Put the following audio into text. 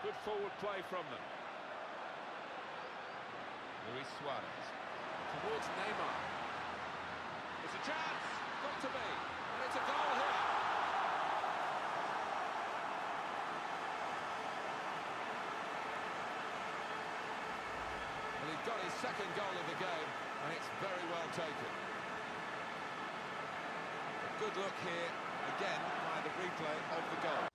Good forward play from them. Luis Suarez. Towards Neymar. It's a chance! Got to be! And it's a goal here! Well, he's got his second goal of the game, and it's very well taken. A good look here, again, by the replay of the goal.